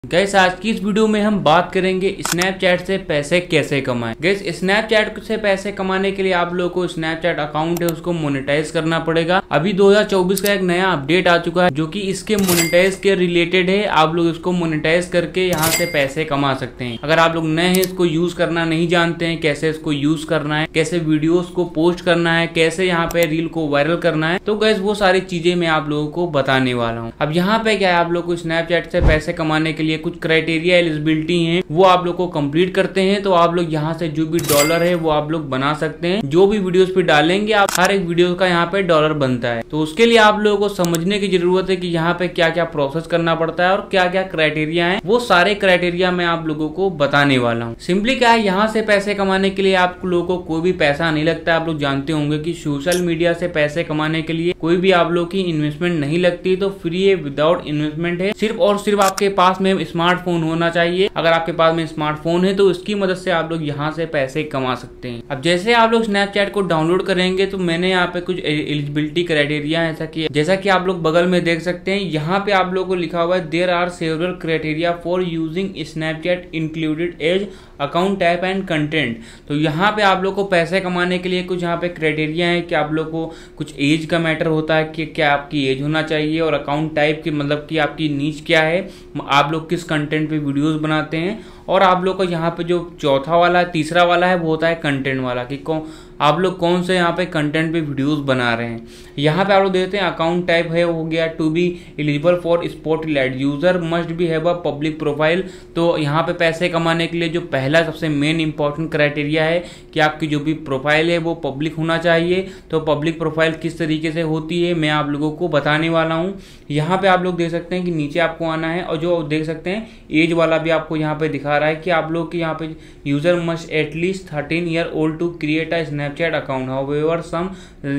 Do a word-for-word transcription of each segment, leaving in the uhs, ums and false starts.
Gas आज की इस वीडियो में हम बात करेंगे स्नैपचैट से पैसे कैसे कमाएं। गैस स्नैपचैट से पैसे कमाने के लिए आप लोगों को स्नैपचैट अकाउंट है उसको मोनेटाइज करना पड़ेगा। अभी दो हज़ार चौबीस का एक नया अपडेट आ चुका है जो कि इसके मोनेटाइज के रिलेटेड है। आप लोग इसको मोनेटाइज करके यहाँ से पैसे कमा सकते हैं। अगर आप लोग नए हैं, इसको यूज करना नहीं जानते हैं, कैसे इसको यूज करना है, कैसे वीडियोस को पोस्ट करना है, कैसे यहाँ पे रील को वायरल करना है, तो गैस वो सारी चीजें मैं आप लोगों को बताने वाला हूँ। अब यहाँ पे क्या है, आप लोग को स्नैपचैट से पैसे कमाने के लिए कुछ क्राइटेरिया एलिजिबिलिटी है वो आप लोग को कंप्लीट करते हैं तो आप लोग यहाँ से जो भी डॉलर है वो आप लोग बना सकते हैं। जो भी वीडियोस पे डालेंगे आप हर एक वीडियो का यहाँ पे डॉलर बनता है। तो उसके लिए आप लोगों को समझने की जरूरत है कि यहाँ पे क्या क्या प्रोसेस करना पड़ता है और क्या क्या क्राइटेरिया है। वो सारे क्राइटेरिया मैं आप लोगों को बताने वाला हूँ। सिंपली क्या है, यहाँ से पैसे कमाने के लिए आप लोगों को कोई भी पैसा नहीं लगता। आप लोग जानते होंगे कि सोशल मीडिया से पैसे कमाने के लिए कोई भी आप लोग की इन्वेस्टमेंट नहीं लगती, तो फ्री है, विदाउट इन्वेस्टमेंट है। सिर्फ और सिर्फ आपके पास में स्मार्टफोन होना चाहिए। अगर आपके पास में स्मार्टफोन है तो इसकी मदद से आप लोग यहाँ से पैसे कमा सकते हैं। अब जैसे आप लोग स्नैपचैट को डाउनलोड करेंगे तो मैंने यहाँ पे कुछ एलिजिबिलिटी क्राइटेरिया ऐसा कि जैसा कि आप लोग बगल में देख सकते हैं, यहाँ पे आप लोग को लिखा हुआ है there are several criteria for using Snapchat included as account type and content. तो यहाँ पे आप लोग को पैसे कमाने के लिए कुछ यहाँ पे क्राइटेरिया है कि आप लोग को कुछ एज का मैटर होता है कि क्या आपकी एज होना चाहिए, और अकाउंट टाइप की मतलब कि आपकी नीच क्या है, आप लोग किस कंटेंट पे वीडियोस बनाते हैं, और आप लोग को यहाँ पे जो चौथा वाला तीसरा वाला है वो होता है कंटेंट वाला कि कौन आप लोग कौन से यहाँ पे कंटेंट पे वीडियोस बना रहे हैं। यहाँ पे आप लोग देते हैं अकाउंट टाइप है हो गया to be eligible for spotlight, user must be have a public profile. तो यहाँ पे पैसे कमाने के लिए जो पहला सबसे मेन इंपॉर्टेंट क्राइटेरिया है कि आपकी जो भी प्रोफाइल है वो पब्लिक होना चाहिए। तो पब्लिक प्रोफाइल किस तरीके से होती है मैं आप लोगों को बताने वाला हूँ। यहाँ पे आप लोग देख सकते हैं कि नीचे आपको आना है और जो देख सकते हैं एज वाला भी आपको यहाँ पे दिखा रहा है कि आप लोग के यहाँ पे user must at least thirteen year old to create a Snapchat account, however some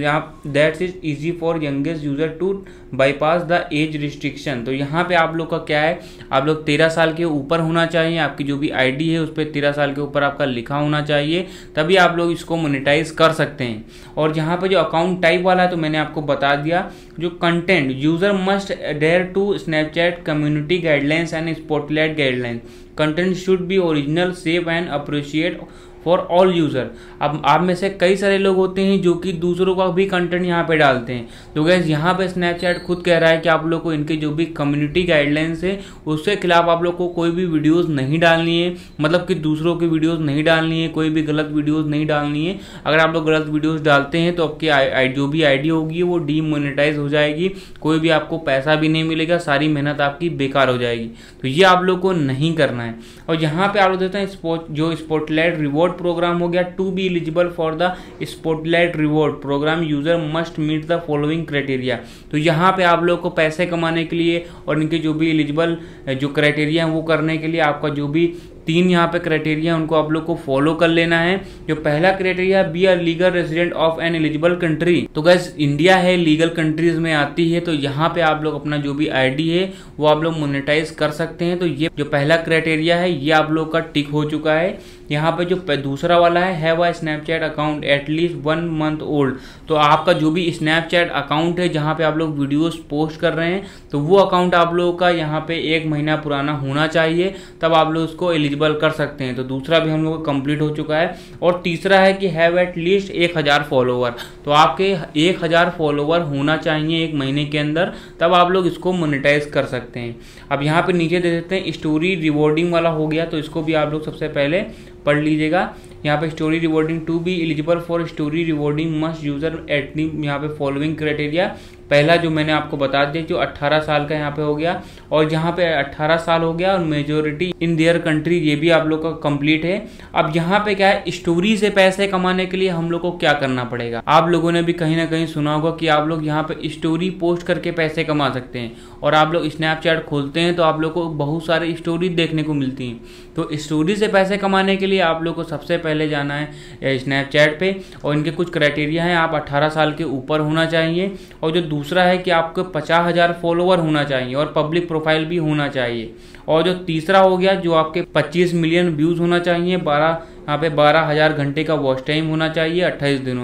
that is easy for youngest user to bypass the age restriction. तो यहाँ पे आप लोग का क्या है, आप लोग तेरह साल के ऊपर होना चाहिए, आपकी जो भी आईडी है उस पर तेरह साल के ऊपर आपका लिखा होना चाहिए, तभी आप लोग इसको मोनेटाइज कर सकते हैं। और यहाँ पे जो अकाउंट टाइप वाला है तो मैंने आपको बता दिया। जो content, user must adhere to Snapchat community guidelines and spotlight guidelines, content should be original, safe and appreciate for all user. अब आप में से कई सारे लोग होते हैं जो कि दूसरों का भी कंटेंट यहाँ पे डालते हैं। तो गैस यहाँ पे स्नैपचैट खुद कह रहा है कि आप लोग को इनके जो भी कम्युनिटी गाइडलाइंस है उसके खिलाफ आप लोग को कोई भी वीडियोस नहीं डालनी है, मतलब कि दूसरों की वीडियोस नहीं डालनी है, कोई भी गलत वीडियोस नहीं डालनी है। अगर आप लोग गलत वीडियोस डालते हैं तो आपकी जो भी आईडी होगी वो डीमोनेटाइज हो जाएगी, कोई भी आपको पैसा भी नहीं मिलेगा, सारी मेहनत आपकी बेकार हो जाएगी। तो ये आप लोग को नहीं करना है। और यहाँ पे आप लोग देते हैं स्पॉट जो स्पॉटलाइट रिवॉर्ड प्रोग्राम हो गया, to be eligible for the spotlight reward program user must meet the following criteria. तो यहाँ पे आप लोग को पैसे कमाने के लिए और इनके जो भी एलिजिबल जो क्राइटेरिया है वो करने के लिए आपका जो भी तीन यहाँ पे क्राइटेरिया उनको आप लोग को फॉलो कर लेना है। जो पहला criteria be are legal resident of an eligible country. तो गैस इंडिया है, लीगल कंट्रीज में आती है, तो यहाँ पे आप लोग अपना जो भी आईडी है वो आप लोग मोनेटाइज कर सकते हैं। तो ये जो पहला क्राइटेरिया है ये आप लोग का टिक हो चुका है। यहाँ पे जो दूसरा वाला है have a Snapchat account at least one month old. तो आपका जो भी स्नैपचैट अकाउंट है जहाँ पे आप लोग वीडियोस पोस्ट कर रहे हैं तो वो अकाउंट आप लोगों का यहाँ पे एक महीना पुराना होना चाहिए, तब आप लोग उसको एलिजिबल कर सकते हैं। तो दूसरा भी हम लोग का कंप्लीट हो चुका है। और तीसरा है कि हैव एट लीस्ट एक हजार फॉलोवर। तो आपके एक हजार फॉलोवर होना चाहिए एक महीने के अंदर, तब आप लोग इसको मोनेटाइज कर सकते हैं। अब यहाँ पे नीचे दे देते हैं स्टोरी रिवॉर्डिंग वाला हो गया, तो इसको भी आप लोग सबसे पहले पढ़ लीजिएगा। यहाँ पे story rewarding to be eligible for story rewarding must user at यहाँ पे फॉलोइंग क्राइटेरिया। पहला जो मैंने आपको बता दिया जो अट्ठारह साल का यहाँ पे हो गया, और जहाँ पे अट्ठारह साल हो गया और मेजोरिटी इन देयर कंट्री, ये भी आप लोग का कंप्लीट है। अब यहाँ पे क्या है, स्टोरी से पैसे कमाने के लिए हम लोग को क्या करना पड़ेगा। आप लोगों ने भी कहीं ना कहीं सुना होगा कि आप लोग यहाँ पे स्टोरी पोस्ट करके पैसे कमा सकते हैं। और आप लोग स्नैपचैट खोलते हैं तो आप लोग को बहुत सारे स्टोरी देखने को मिलती हैं। तो स्टोरी से पैसे कमाने के लिए आप लोग को सबसे पहले जाना है स्नैपचैट पे, और इनके कुछ क्राइटेरिया हैं। आप अट्ठारह साल के ऊपर होना चाहिए, और जो दूसरा है कि आपको पचास हजार फॉलोवर होना चाहिए और पब्लिक प्रोफाइल भी होना चाहिए। और जो तीसरा हो गया जो आपके पच्चीस मिलियन व्यूज होना चाहिए, बारह यहाँ पे बारह हजार घंटे का वॉच टाइम होना चाहिए अट्ठाईस दिनों में।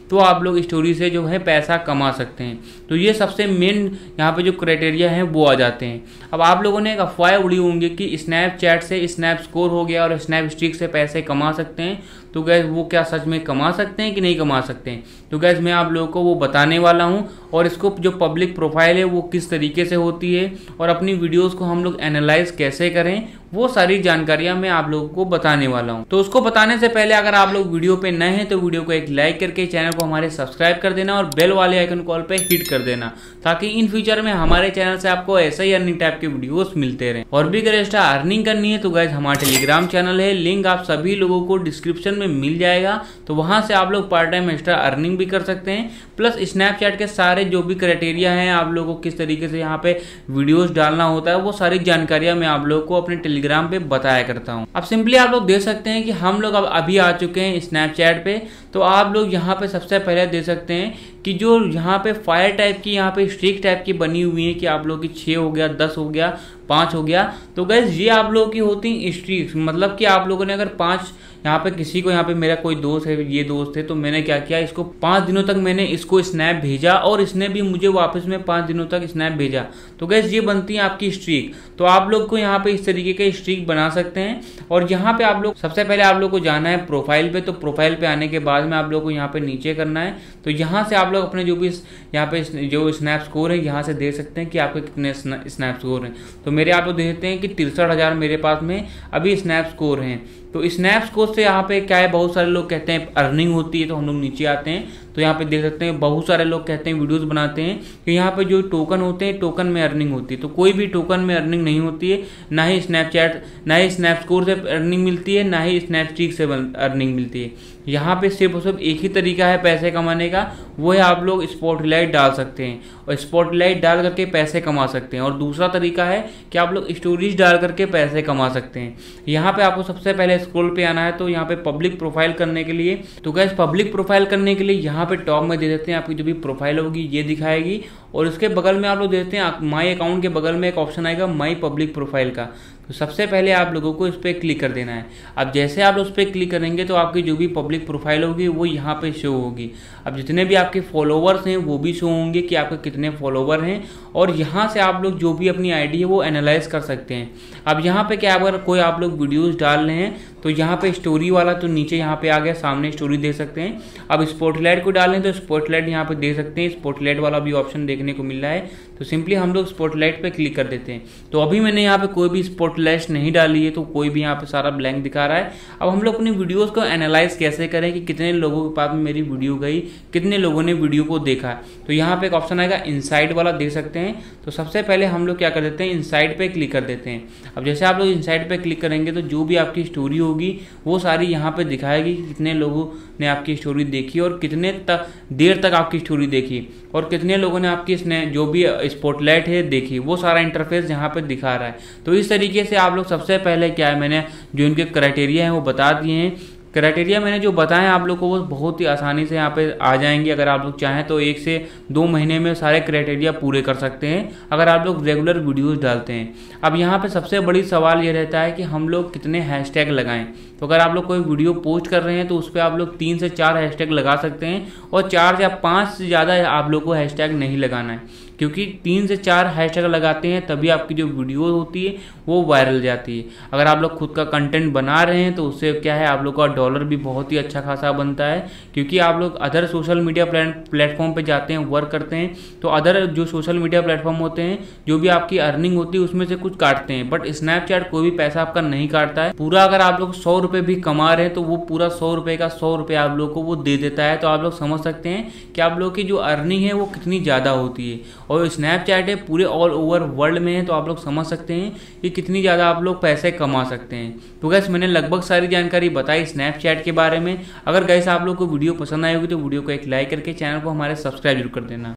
तो आप लोग स्टोरी से जो है पैसा कमा सकते हैं। तो ये सबसे मेन यहाँ पे जो क्राइटेरिया है वो आ जाते हैं। अब आप लोगों ने एक अफवाह उड़ी होंगी कि स्नैपचैट से स्नैप स्कोर हो गया और स्नैप स्ट्रीक से पैसे कमा सकते हैं। तो गैस वो क्या सच में कमा सकते हैं कि नहीं कमा सकते हैं? तो गैस मैं आप लोगों को वो बताने वाला हूँ, और इसको जो पब्लिक प्रोफाइल है वो किस तरीके से होती है और अपनी वीडियोस को हम लोग एनालाइज कैसे करें, वो सारी जानकारियां मैं आप लोगों को बताने वाला हूं। तो उसको बताने से पहले अगर आप लोग वीडियो पे नए हैं तो वीडियो को एक लाइक करके चैनल को हमारे सब्सक्राइब कर देना और बेल वाले आइकन कॉल पे हिट कर देना, ताकि इन फ्यूचर में हमारे चैनल से आपको ऐसे ही अर्निंग टाइप के वीडियोस मिलते रहे। और भी अगर एक्स्ट्रा अर्निंग करनी है तो गाइस हमारा टेलीग्राम चैनल है, लिंक आप सभी लोगों को डिस्क्रिप्शन में मिल जाएगा। तो वहां से आप लोग पार्ट टाइम एक्स्ट्रा अर्निंग भी कर सकते हैं, प्लस स्नैपचैट के सारे जो भी क्राइटेरिया हैं, आप लोगों को किस तरीके से यहाँ पे वीडियोस डालना होता है, वो सारी जानकारियां मैं आप लोगों को अपने टेलीग्राम पे बताया करता हूं। अब सिंपली आप लोग देख सकते हैं कि हम लोग अब अभी आ चुके हैं स्नैपचैट पे। तो आप लोग यहाँ पे सबसे पहले देख सकते हैं कि जो यहाँ पे फायर टाइप की यहाँ पे स्ट्रीक टाइप की बनी हुई है कि आप लोग की छः हो गया, दस हो गया, पाँच हो गया। तो गैस ये आप लोगों की होती स्ट्रीक्स, मतलब कि आप लोगों ने अगर पाँच यहाँ पे किसी को, यहाँ पे मेरा कोई दोस्त है, ये दोस्त है, तो मैंने क्या किया, इसको पाँच दिनों तक मैंने इसको स्नैप भेजा और इसने भी मुझे वापस में पाँच दिनों तक स्नैप भेजा। तो गैस ये बनती है आपकी स्ट्रीक। तो आप लोग को यहाँ पे इस तरीके के स्ट्रीक बना सकते हैं। और यहाँ पे आप लोग सबसे पहले आप लोग को जाना है प्रोफाइल पे। तो प्रोफाइल पे आने के बाद में आप लोग को यहाँ पे नीचे करना है। तो यहाँ से आप लोग अपने जो भी यहाँ पे जो स्नैप स्कोर है यहाँ से देख सकते हैं कि आपके कितने स्नैप स्कोर हैं। तो मेरे आप लोग देखते हैं कि तिरसठ हजार मेरे पास में अभी स्नैप स्कोर हैं। तो स्नैप स्कोर से यहाँ पे क्या है, बहुत सारे लोग कहते हैं अर्निंग होती है। तो हम लोग नीचे आते हैं तो यहाँ पे देख सकते हैं बहुत सारे लोग कहते हैं, वीडियोस बनाते हैं कि यहाँ पे जो टोकन होते हैं, टोकन में अर्निंग होती है। तो कोई भी टोकन में अर्निंग नहीं होती है, ना ही स्नैपचैट, ना ही स्नैप स्कोर से अर्निंग मिलती है, ना ही स्नैपस्ट्रीक से अर्निंग मिलती है। यहाँ पे सिर्फ और सिर्फ एक ही तरीका है पैसे कमाने का, वो है आप लोग स्पॉटलाइट डाल सकते हैं और स्पॉटलाइट डाल करके पैसे कमा सकते हैं। और दूसरा तरीका है कि आप लोग स्टोरीज डाल करके पैसे कमा सकते हैं। यहाँ पे आपको सबसे पहले स्क्रॉल पे आना है। तो यहाँ पे पब्लिक प्रोफाइल करने के लिए, तो गाइस पब्लिक प्रोफाइल करने के लिए यहाँ पे टॉप में दे देते हैं आपकी जो भी प्रोफाइल होगी ये दिखाएगी, और इसके बगल में आप लोग देते हैं माई अकाउंट के बगल में एक ऑप्शन आएगा माई पब्लिक प्रोफाइल का। तो सबसे पहले आप लोगों को इस पर क्लिक कर देना है। अब जैसे आप उस पर क्लिक करेंगे तो आपकी जो भी पब्लिक प्रोफाइल होगी वो यहाँ पे शो होगी। अब जितने भी आपके फॉलोवर्स हैं वो भी शो होंगे कि आपके कितने फॉलोवर हैं, और यहाँ से आप लोग जो भी अपनी आईडी है वो एनालाइज कर सकते हैं। अब यहाँ पे क्या, अगर कोई आप लोग वीडियोस डाल रहे हैं तो यहाँ पे स्टोरी वाला तो नीचे यहाँ पे आ गया, सामने स्टोरी देख सकते हैं। अब स्पॉटलाइट को डालें तो स्पॉटलाइट यहाँ पे देख सकते हैं, स्पॉटलाइट वाला भी ऑप्शन देखने को मिल रहा है। तो सिंपली हम लोग स्पॉटलाइट पे क्लिक कर देते हैं। तो अभी मैंने यहाँ पे कोई भी स्पॉटलाइट नहीं डाली है, तो कोई भी यहाँ पे सारा ब्लैंक दिखा रहा है। अब हम लोग अपनी वीडियोस को एनालाइज कैसे करें कि कितने लोगों के पास में मेरी वीडियो गई, कितने लोगों ने वीडियो को देखा। तो यहाँ पे एक ऑप्शन आएगा इनसाइड वाला, देख सकते हैं। तो सबसे पहले हम लोग क्या कर देते हैं, इनसाइड पे क्लिक कर देते हैं। अब जैसे आप लोग इनसाइड पे क्लिक करेंगे तो जो भी आपकी स्टोरी होगी वो सारी यहाँ पे दिखाएगी कि कितने लोगों ने आपकी स्टोरी देखी और कितने तक देर तक आपकी स्टोरी देखी, और कितने लोगों ने आपकी इसने जो भी स्पॉटलाइट है देखी, वो सारा इंटरफेस यहाँ पे दिखा रहा है। तो इस तरीके से आप लोग सबसे पहले क्या है, मैंने जो इनके क्राइटेरिया हैं वो बता दिए हैं। क्राइटेरिया मैंने जो बताएं आप लोग को वो बहुत ही आसानी से यहाँ पे आ जाएंगे। अगर आप लोग चाहें तो एक से दो महीने में सारे क्राइटेरिया पूरे कर सकते हैं अगर आप लोग रेगुलर वीडियोस डालते हैं। अब यहाँ पे सबसे बड़ी सवाल ये रहता है कि हम लोग कितने हैशटैग लगाएं। तो अगर आप लोग कोई वीडियो पोस्ट कर रहे हैं तो उस पर आप लोग तीन से चार हैशटैग लगा सकते हैं, और चार या पाँच से ज़्यादा आप लोग को हैशटैग नहीं लगाना है, क्योंकि तीन से चार हैशटैग लगाते हैं तभी आपकी जो वीडियो होती है वो वायरल जाती है। अगर आप लोग खुद का कंटेंट बना रहे हैं तो उससे क्या है, आप लोग का डॉलर भी बहुत ही अच्छा खासा बनता है, क्योंकि आप लोग अदर सोशल मीडिया प्लेटफॉर्म पे जाते हैं, वर्क करते हैं, तो अदर जो सोशल मीडिया प्लेटफॉर्म होते हैं जो भी आपकी अर्निंग होती है उसमें से कुछ काटते हैं, बट स्नैपचैट कोई भी पैसा आपका नहीं काटता है। पूरा अगर आप लोग सौ रुपये भी कमा रहे हैं तो वो पूरा सौ रुपये का सौ रुपये आप लोग को वो दे देता है। तो आप लोग समझ सकते हैं कि आप लोग की जो अर्निंग है वो कितनी ज़्यादा होती है। और स्नैपचैट है पूरे ऑल ओवर वर्ल्ड में है, तो आप लोग समझ सकते हैं कि कितनी ज़्यादा आप लोग पैसे कमा सकते हैं। तो गैस मैंने लगभग सारी जानकारी बताई स्नैपचैट के बारे में। अगर गैस आप लोग को वीडियो पसंद आई होगी तो वीडियो को एक लाइक करके चैनल को हमारे सब्सक्राइब जरूर कर देना।